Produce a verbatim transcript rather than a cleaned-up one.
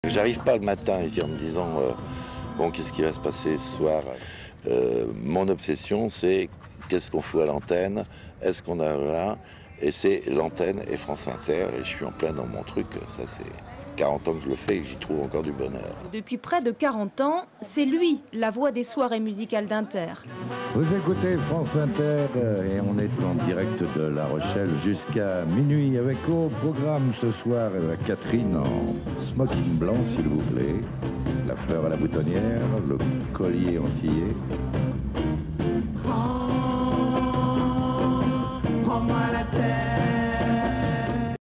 J'arrive pas le matin ici en me disant euh, bon, qu'est-ce qui va se passer ce soir. Euh, mon obsession, c'est qu'est-ce qu'on fout à l'antenne, est-ce qu'on a là, et c'est l'antenne et France Inter, et je suis en plein dans mon truc. Ça, c'est quarante ans que je le fais et que j'y trouve encore du bonheur. Depuis près de quarante ans, c'est lui la voix des soirées musicales d'Inter. Vous écoutez France Inter et on est en direct de La Rochelle jusqu'à minuit avec au programme ce soir Catherine en smoking blanc s'il vous plaît, la fleur à la boutonnière, le collier antillais.